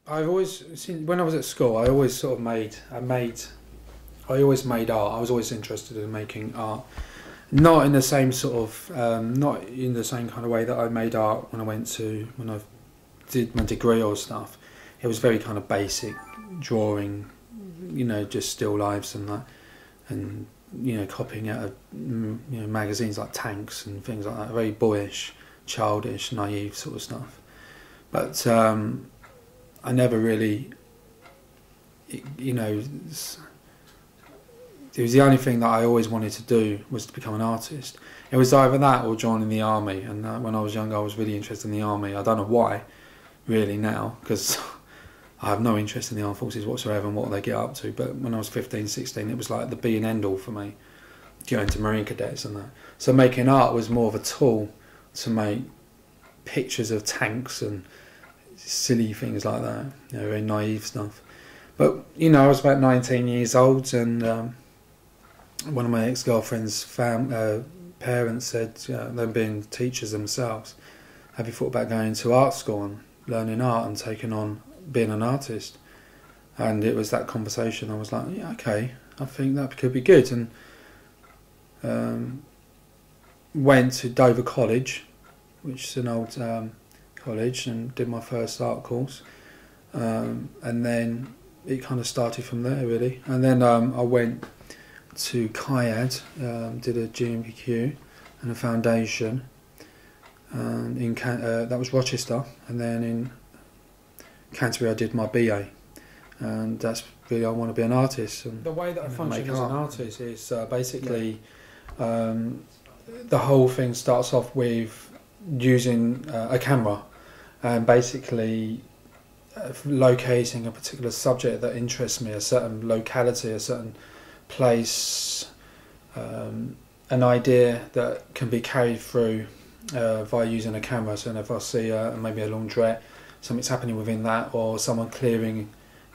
I've always, since when I was at school, I always sort of I always made art. I was always interested in making art. Not in the same sort of, not in the same kind of way that I made art when I did my degree or stuff. It was very kind of basic drawing, just still lifes and that, and copying out of magazines like Tanks and things like that. Very boyish, childish, naive sort of stuff. But I never really, it was the only thing that I always wanted to do was to become an artist. It was either that or joining the army. And when I was younger, I was really interested in the army. I don't know why, really now, because I have no interest in the armed forces whatsoever and what they get up to. But when I was 15, 16, it was like the be and end all for me, going to Marine Cadets and that. So making art was more of a tool to make pictures of tanks and silly things like that, very naive stuff. But I was about 19 years old, and one of my ex-girlfriend's parents said, them being teachers themselves, have you thought about going to art school and learning art and taking on being an artist? And it was that conversation. I was like, yeah, okay, I think that could be good. And went to Dover College, which is an old college, and did my first art course. And then it kind of started from there, really. And then I went to CAIAD, did a GMBQ and a foundation, and that was Rochester, and then in Canterbury I did my BA, and that's really, I want to be an artist. And the way that I function as an artist is basically the whole thing starts off with using a camera and basically locating a particular subject that interests me, a certain locality, a certain place, an idea that can be carried through via using a camera. So if I see maybe a laundrette, something's happening within that, or someone clearing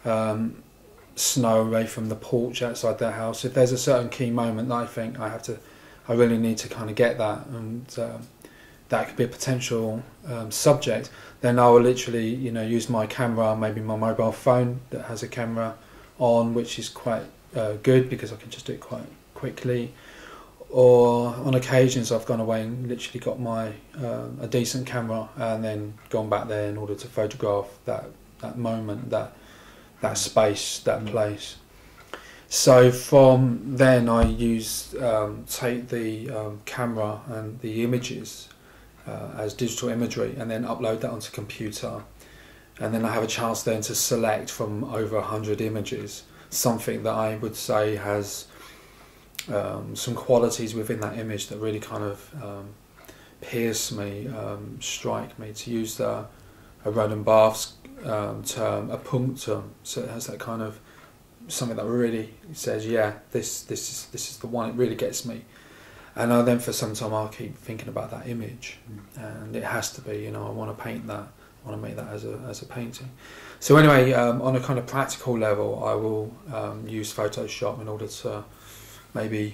snow away from the porch outside their house, if there's a certain key moment that I think I really need to kind of get that, and that could be a potential subject, then I will literally use my camera, maybe my mobile phone that has a camera on, which is quite good because I can just do it quite quickly. Or on occasions I've gone away and literally got my a decent camera and then gone back there in order to photograph that moment, that space, that place. So from then I take the camera and the images as digital imagery and then upload that onto computer, and then I have a chance then to select from over 100 images something that I would say has some qualities within that image that really kind of pierce me, strike me, to use a Roland Barthes term, a punctum. So it has that kind of something that really says, yeah, this is the one. It really gets me. And then for some time I'll keep thinking about that image, and it has to be, I want to paint that, I want to make that as a painting. So anyway, on a kind of practical level, I will use Photoshop in order to maybe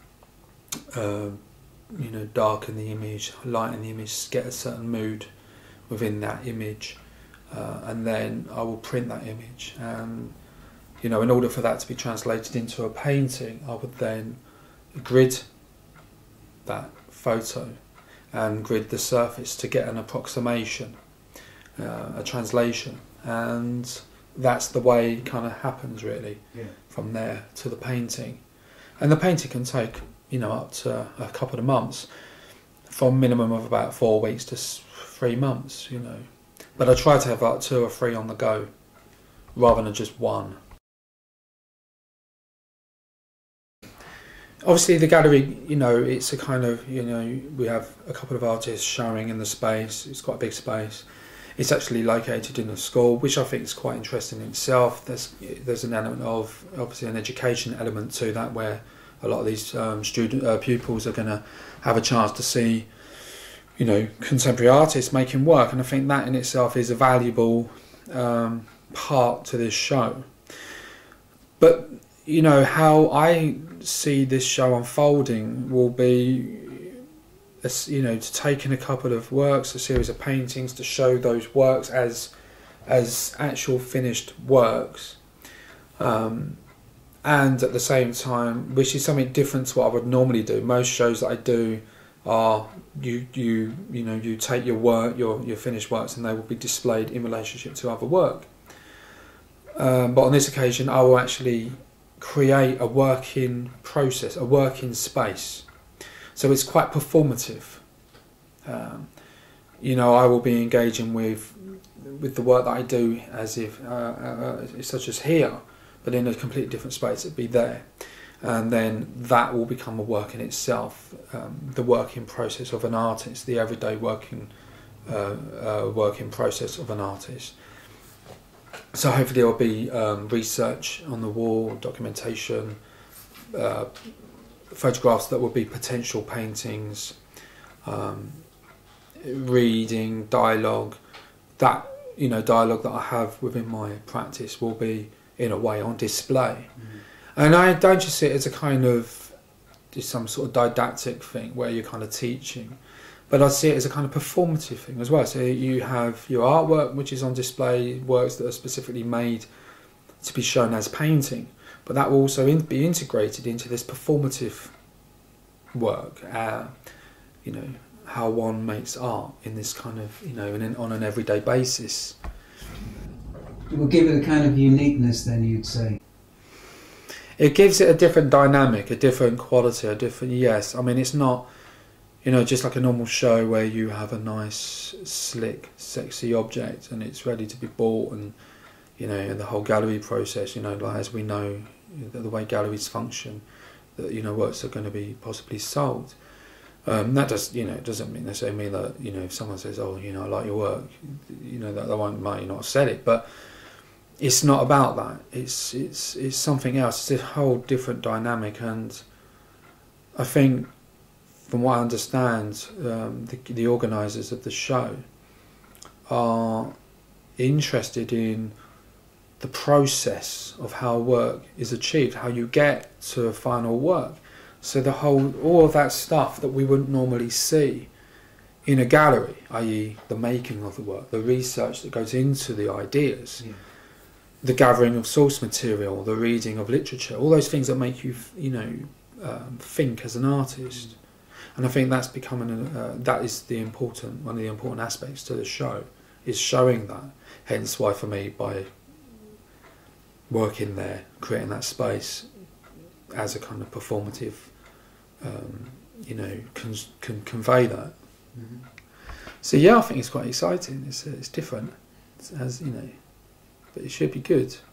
darken the image, lighten the image, get a certain mood within that image, and then I will print that image. And in order for that to be translated into a painting, I would then grid that photo and grid the surface to get an approximation, a translation, and that's the way it kind of happens really, from there to the painting. And the painting can take up to a couple of months, from a minimum of about 4 weeks to 3 months, but I try to have like 2 or 3 on the go rather than just one. Obviously the gallery, it's a kind of, we have a couple of artists showing in the space. It's quite a big space. It's actually located in a school, which I think is quite interesting in itself. There's an element of, obviously, an education element to that, where a lot of these pupils are going to have a chance to see, contemporary artists making work, and I think that in itself is a valuable part to this show. But how I see this show unfolding will be, to take in a couple of works, a series of paintings, to show those works as as actual finished works, and at the same time, which is something different to what I would normally do. Most shows that I do are you take your work, your finished works, and they will be displayed in relationship to other work. But on this occasion, I will actually create a working process, a working space. So it's quite performative. I will be engaging with the work that I do as if, such as here, but in a completely different space. It'd be there, and then that will become a work in itself. The working process of an artist, the everyday working process of an artist. So hopefully there will be research on the wall, documentation, photographs that will be potential paintings, reading, dialogue. That dialogue that I have within my practice will be in a way on display. And I don't just see it as a kind of just some sort of didactic thing where you're kind of teaching, but I see it as a kind of performative thing as well. So you have your artwork, which is on display, works that are specifically made to be shown as painting, but that will also be integrated into this performative work. How one makes art in this kind of, on an everyday basis. It will give it a kind of uniqueness then, you'd say? It gives it a different dynamic, a different quality, yes. I mean, it's not, just like a normal show where you have a nice, slick, sexy object and it's ready to be bought, and, the whole gallery process, like as we know, the way galleries function, that, works are going to be possibly sold. That does, it doesn't necessarily mean that, if someone says, oh, I like your work, that they might not have said it, but it's not about that. It's something else. It's a whole different dynamic, and I think, from what I understand, the organisers of the show are interested in the process of how work is achieved, how you get to a final work. So all of that stuff that we wouldn't normally see in a gallery, i.e. the making of the work, the research that goes into the ideas, the gathering of source material, the reading of literature, all those things that make you, think as an artist. And I think that's becoming that is one of the important aspects to the show, is showing that. Hence why, for me, by working there, creating that space as a kind of performative, can convey that. Mm-hmm. So yeah, I think it's quite exciting. It's different, but it should be good.